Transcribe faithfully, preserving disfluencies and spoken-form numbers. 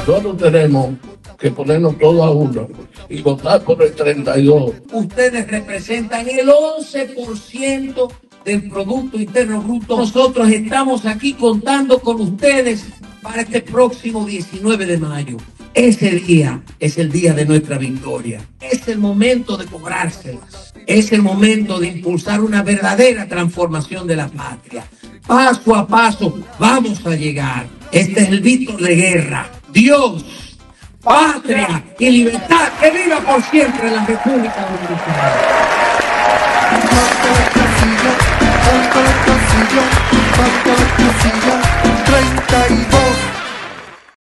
Nosotros tenemos que ponernos todos a uno y votar por el treinta y dos. Ustedes representan el once por ciento del Producto Interno Bruto. Nosotros estamos aquí contando con ustedes para este próximo diecinueve de mayo. Ese día es el día de nuestra victoria. Es el momento de cobrárselas. Es el momento de impulsar una verdadera transformación de la patria. Paso a paso vamos a llegar. Este es el Víctor de Guerra. Dios, patria y libertad. Que viva por siempre la República Dominicana. treinta y dos